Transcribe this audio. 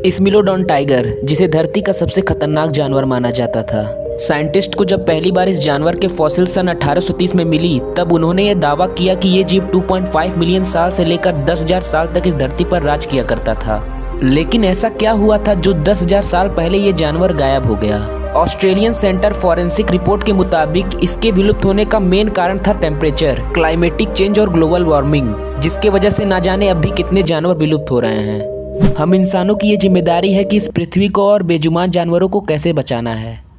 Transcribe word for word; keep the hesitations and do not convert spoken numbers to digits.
स्मिलोडॉन tiger, जिसे धरती का सबसे खतरनाक जानवर माना जाता था। साइंटिस्ट को जब पहली बार इस जानवर के फॉसिल सन अठारह सौ तीस में मिली, तब उन्होंने यह दावा किया कि ये जीव दो पॉइंट पाँच मिलियन साल से लेकर दस हज़ार साल तक इस धरती पर राज किया करता था। लेकिन ऐसा क्या हुआ था जो दस हज़ार साल पहले ये जानवर गायब हो गया? ऑस्ट्रेलियन सेंटर फॉरेंसिक रिपोर्ट के मुताबिक इसके विलुप्त होने का मेन कारण था टेम्परेचर, क्लाइमेटिक चेंज और ग्लोबल वार्मिंग, जिसके वजह से ना जाने अब भी कितने जानवर विलुप्त हो रहे हैं। हम इंसानों की ये जिम्मेदारी है कि इस पृथ्वी को और बेजुबान जानवरों को कैसे बचाना है।